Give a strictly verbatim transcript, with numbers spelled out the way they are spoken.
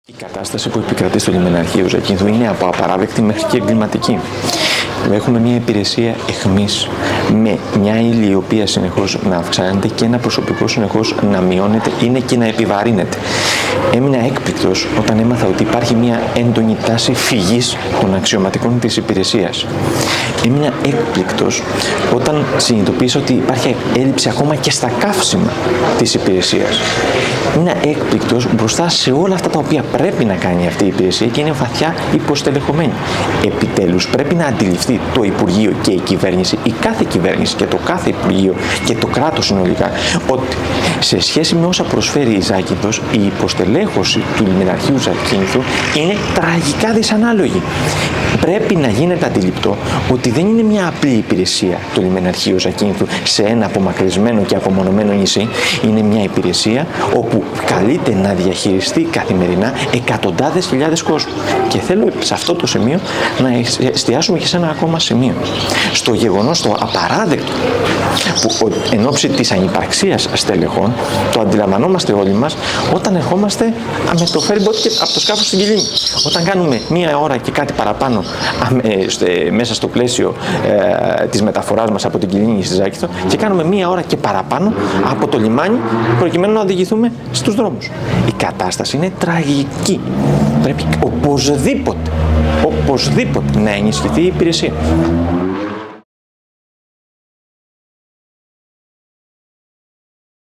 Η κατάσταση που επικρατεί στο λιμεναρχείο Ζακίνθου είναι από απαράδεκτη μέχρι και εγκληματική. Έχουμε μια υπηρεσία εχμής με μια ύλη η οποία συνεχώς να αυξάνεται και ένα προσωπικό συνεχώς να μειώνεται, είναι και να επιβαρύνεται. Έμεινα έκπληκτος όταν έμαθα ότι υπάρχει μια έντονη τάση φυγής των αξιωματικών της υπηρεσίας. Έμεινα έκπληκτος όταν συνειδητοποίησα ότι υπάρχει έλλειψη ακόμα και στα καύσιμα της υπηρεσίας. Έμεινα έκπληκτος μπροστά σε όλα αυτά τα οποία πρέπει να κάνει αυτή η υπηρεσία και είναι βαθιά υποστελεχωμένη. Επιτέλους πρέπει να αντιληφθεί το Υπουργείο και η κυβέρνηση, η κάθε κυβέρνηση και το κάθε Υπουργείο και το κράτος συνολικά, ότι σε σχέση με όσα προσφέρει η Ζάκυνθος, η υποστελέχωση του λιμεναρχείου Ζακίνθου είναι τραγικά δυσανάλογη. Πρέπει να γίνεται αντιληπτό ότι δεν είναι μια απλή υπηρεσία το λιμεναρχείο Ζακίνθου σε ένα απομακρυσμένο και απομονωμένο νησί. Είναι μια υπηρεσία όπου καλείται να διαχειριστεί καθημερινά εκατοντάδες χιλιάδες κόσμου. Και θέλω σε αυτό το σημείο να εστιάσουμε και σε ένα ακόμα σημείο. Στο γεγονός, το απαράδεκτο, που εν ώψη της ανυπαρξίας στελεχών, το αντιλαμβανόμαστε όλοι μας όταν ερχόμαστε με το ferryboat και από το σκάφος στην Κοιλίνη. Όταν κάνουμε μία ώρα και κάτι παραπάνω μέσα στο πλαίσιο ε, της μεταφοράς μας από την Κοιλίνη στη Ζάκυνθο και κάνουμε μία ώρα και παραπάνω από το λιμάνι προκειμένου να οδηγηθούμε στους δρόμους. Η κατάσταση είναι τραγική. Πρέπει οπωσδήποτε, οπωσδήποτε να ενισχυθεί η υπηρεσία.